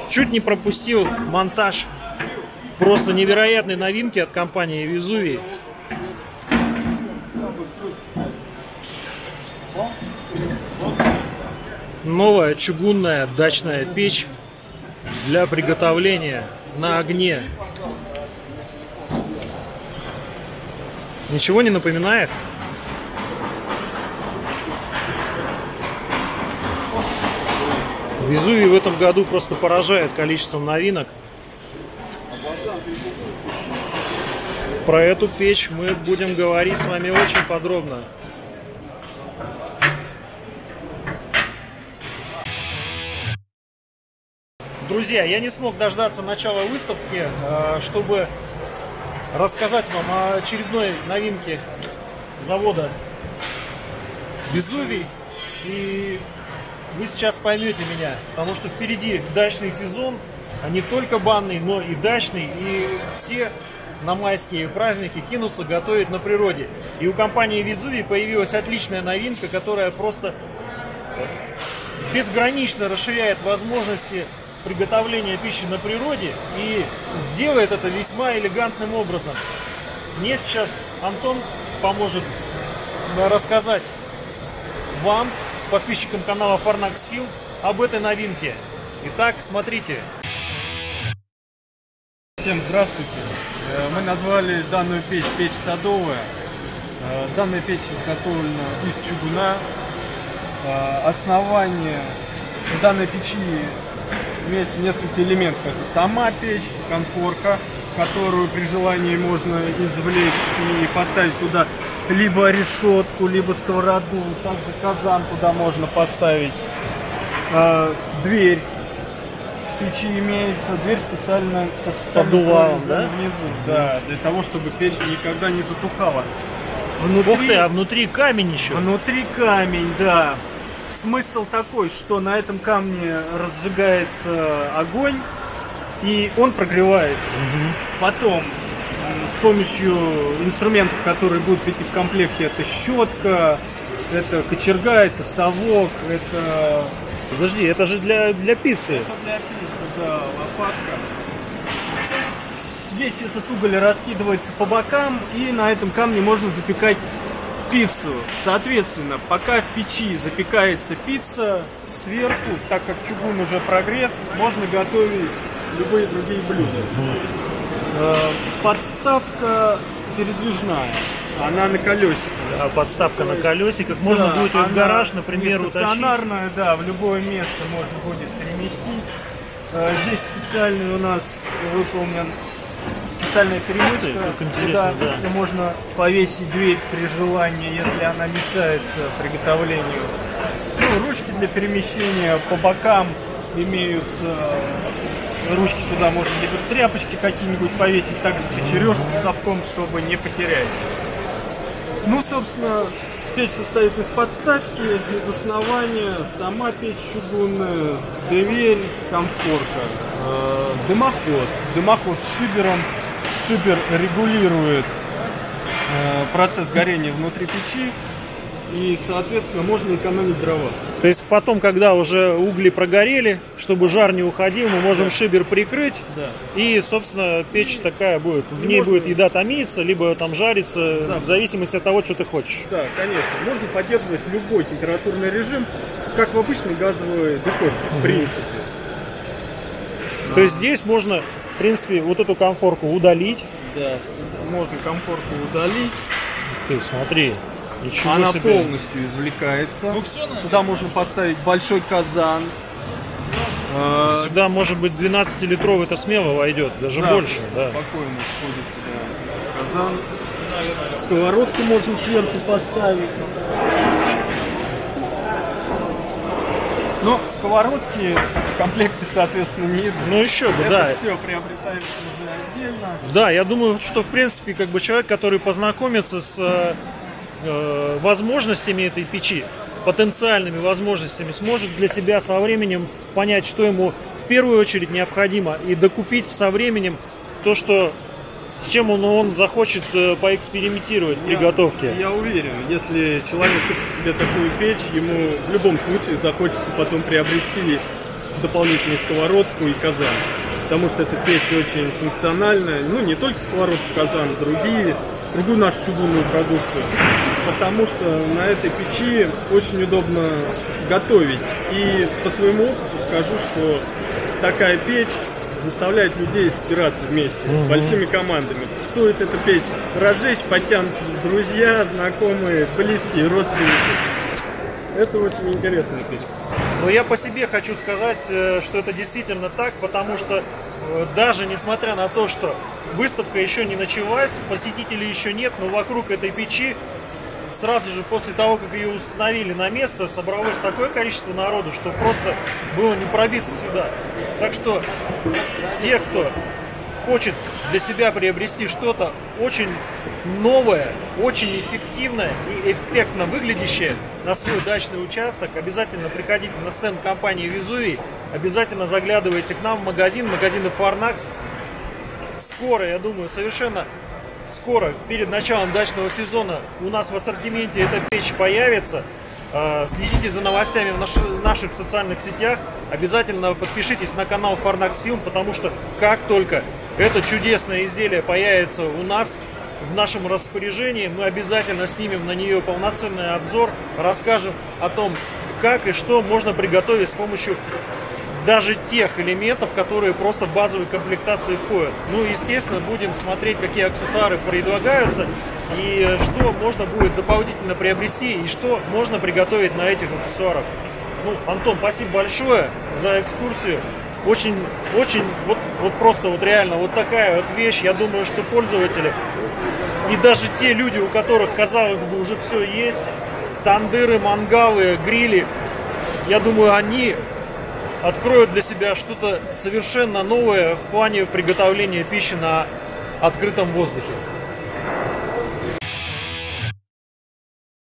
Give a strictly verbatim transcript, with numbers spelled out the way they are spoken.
Чуть не пропустил монтаж просто невероятной новинки от компании Везувий. Новая чугунная дачная печь для приготовления на огне. Ничего не напоминает? Везувий в этом году просто поражает количеством новинок. Про эту печь мы будем говорить с вами очень подробно. Друзья, я не смог дождаться начала выставки, чтобы рассказать вам о очередной новинке завода Везувий. И вы сейчас поймете меня, потому что впереди дачный сезон, а не только банный, но и дачный. И все на майские праздники кинутся готовить на природе. И у компании Везувий появилась отличная новинка, которая просто безгранично расширяет возможности приготовления пищи на природе и делает это весьма элегантным образом. Мне сейчас Антон поможет рассказать вам, подписчикам канала Farnax-Film, об этой новинке. Итак, смотрите. Всем здравствуйте. Мы назвали данную печь печь садовая. Данная печь изготовлена из чугуна. Основание данной печи имеется несколько элементов. Это сама печь, конфорка, которую при желании можно извлечь и поставить туда либо решетку, либо сковороду. Также казан туда можно поставить. Дверь в печи имеется. Дверь специально со поддувалом, да? Внизу, да, для того, чтобы печь никогда не затухала. Внутри, Ух ты, а внутри камень еще. Внутри камень, да. Смысл такой, что на этом камне разжигается огонь, и он прогревается. Угу. Потом с помощью инструментов, которые будут идти в комплекте, это щетка, это кочерга, это совок, это... Подожди, это же для, для пиццы. Это для пиццы, да, лопатка. Весь этот уголь раскидывается по бокам, и на этом камне можно запекать пиццу. Соответственно, пока в печи запекается пицца, сверху, так как чугун уже прогрет, можно готовить любые другие блюда. Подставка передвижная, она на колесиках. А подставка на колесиках, можно да, будет ее в гараж, например, утащить. Стационарная, да, в любое место можно будет переместить. Здесь специальный у нас выполнен специальная перемычка, куда да. Можно повесить дверь при желании, если она мешается приготовлению. Ну, ручки для перемещения по бокам имеются. Ручки туда можно либо тряпочки какие-нибудь повесить, также печережку с совком, чтобы не потерять. Ну, собственно, печь состоит из подставки, из основания, сама печь чугунная, дверь, конфорка, э, дымоход. Дымоход с шибером. Шибер регулирует э, процесс горения внутри печи, и, соответственно, можно экономить дрова. То есть потом, когда уже угли прогорели, чтобы жар не уходил, мы можем да. шибер прикрыть, да. и, собственно, печь такая будет. В ней можно... будет еда томиться, либо там жариться, Завтра. в зависимости от того, что ты хочешь. Да, конечно. Можно поддерживать любой температурный режим, как в обычной газовой духовке, в принципе. То есть здесь можно, в принципе, вот эту конфорку удалить. Да, можно конфорку удалить. Ты смотри. Ничего Она себе. полностью извлекается. Ну, все, сюда можно поставить большой казан. Сюда, может быть, двенадцатилитровый это смело войдет, даже да, больше. Да. Спокойно входит туда казан. Сковородку можно сверху поставить. Но сковородки в комплекте, соответственно, не идут. Ну еще бы, это да. все приобретается уже отдельно. Да, я думаю, что в принципе, как бы человек, который познакомится с э, возможностями этой печи, потенциальными возможностями, сможет для себя со временем понять, что ему в первую очередь необходимо, и докупить со временем то, что с чем он, он захочет э, поэкспериментировать при я, готовке. Я уверен, если человек купит себе такую печь, ему в любом случае захочется потом приобрести дополнительную сковородку и казан. Потому что эта печь очень функциональная. Ну, не только сковородку, казан, другие, другую нашу чугунную продукцию. Потому что на этой печи очень удобно готовить. И по своему опыту скажу, что такая печь заставляет людей собираться вместе, mm-hmm. большими командами. Стоит эту печь разжечь, подтянут друзья, знакомые, близкие, родственники. Это очень интересная печь. Но я по себе хочу сказать, что это действительно так, потому что даже несмотря на то, что выставка еще не началась, посетителей еще нет, но вокруг этой печи сразу же после того, как ее установили на место, собралось такое количество народу, что просто было не пробиться сюда. Так что те, кто хочет для себя приобрести что-то очень новое, очень эффективное и эффектно выглядящее на свой дачный участок, обязательно приходите на стенд компании Везувий, обязательно заглядывайте к нам в магазин, магазины Farnax. Скоро, я думаю, совершенно скоро, перед началом дачного сезона, у нас в ассортименте эта печь появится. Следите за новостями в наших, наших социальных сетях. Обязательно подпишитесь на канал Farnax Film, потому что как только это чудесное изделие появится у нас в нашем распоряжении, мы обязательно снимем на нее полноценный обзор, расскажем о том, как и что можно приготовить с помощью даже тех элементов, которые просто в базовой комплектации входят. Ну, естественно, будем смотреть, какие аксессуары предлагаются и что можно будет дополнительно приобрести и что можно приготовить на этих аксессуарах. Ну, Антон, спасибо большое за экскурсию. Очень, очень, вот, вот просто вот реально вот такая вот вещь. Я думаю, что пользователи и даже те люди, у которых, казалось бы, уже все есть, тандыры, мангалы, грили, я думаю, они откроют для себя что-то совершенно новое в плане приготовления пищи на открытом воздухе.